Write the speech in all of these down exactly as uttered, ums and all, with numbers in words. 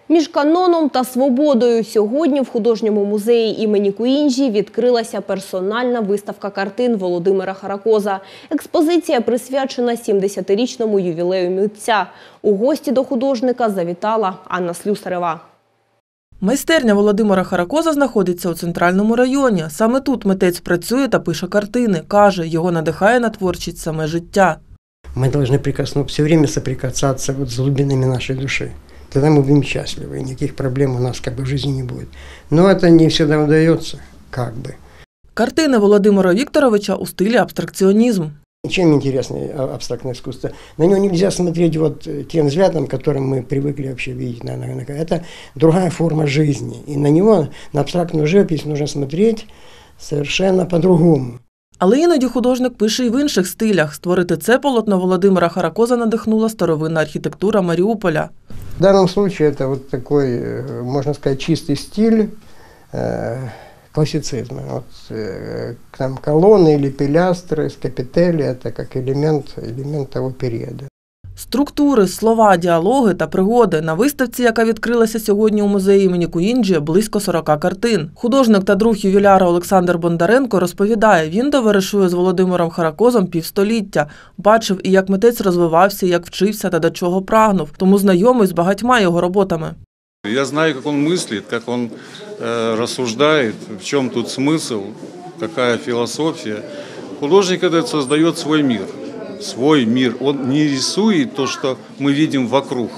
Між каноном та свободою сьогодні в художньому музеї імені Куінджі відкрилася персональна виставка картин Володимира Харакоза. Експозиція присвячена сімдесятирічному ювілею митця. У гості до художника завітала Анна Слюсарева. Майстерня Володимира Харакоза знаходиться у центральному районі. Саме тут митець працює та пише картини. Каже, його надихає на творчість саме життя. Ми повинні прикоснутися, все время соприкасатися з глибинами нашої душі. Тогда мы будем счастливы, и никаких проблем у нас как бы в жизни не будет. Но это не всегда удается, как бы. Картини Володимира Вікторовича у стилі абстракціонізм. Чем интересно абстрактное искусство? На него нельзя смотреть вот тем взглядом, которым мы привыкли вообще видеть. Это другая форма жизни. И на него, на абстрактную живопись, нужно смотреть совершенно по-другому. Але іноді художник пише і в інших стилях. Створити це полотно Володимира Харакоза надихнула старовинна архітектура Маріуполя. В данном случае это вот такой, можно сказать, чистый стиль э, классицизма. Вот, э, там колонны или пилястры с капители – это как элемент, элемент того периода. Структури, слова, діалоги та пригоди. На виставці, яка відкрилася сьогодні у музеї імені Куінджі, близько сорока картин. Художник та друг ювіляра Олександр Бондаренко розповідає, він товаришує з Володимиром Харакозом півстоліття. Бачив і як митець розвивався, як вчився та до чого прагнув. Тому знайомий з багатьма його роботами. Я знаю, як він мислить, як він э, розсуждає, в чому тут смисл, яка філософія. Художник этот создает свой мир. Свой мир. Он не рисует то, что мы видим вокруг.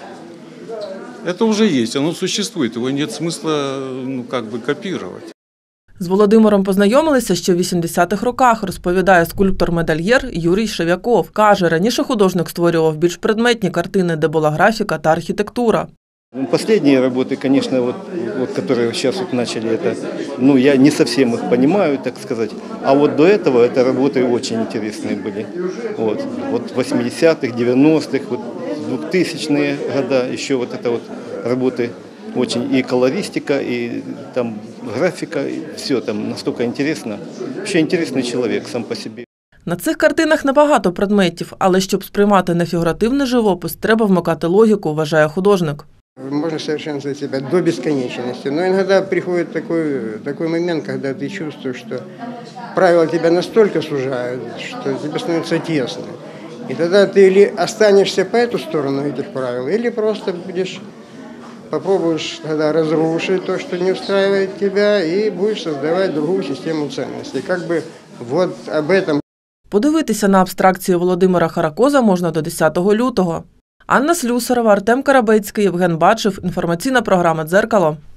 Это уже есть, оно существует, его нет смысла ну, как бы копировать. З Володимиром познайомилися ще в вісімдесятих роках, розповідає скульптор-медальєр Юрій Шев'яков. Каже, раніше художник створював більш предметні картини, де була графіка та архітектура. Последние работы, конечно, вот, вот, которые сейчас вот начали, это, ну, я не совсем их понимаю, так сказать. А вот до этого это работы очень интересные были. Вот, вот восьмидесятых, девяностых, вот двухтысячные года, еще вот это вот работы очень, и колористика, и там графика, и все там настолько интересно. Вообще интересный человек сам по себе. На цих картинах небагато предметів, але щоб сприймати нефігуративний живопис, треба вмикати логіку, вважає художник. Можно совершенствовать себя до бесконечности, но иногда приходит такой, такой момент, когда ты чувствуешь, что правила тебя настолько сужают, что тебе становится тесно. И тогда ты или останешься по эту сторону этих правил, или просто будешь, попробуешь тогда разрушить то, что не устраивает тебя, и будешь создавать другую систему ценностей. Как бы вот об этом. Подивитися на абстракції Володимира Харакоза можна до десятого лютого. Анна Слюсарева, Артем Карабецький, Євген Бачев. Інформаційна програма «Дзеркало».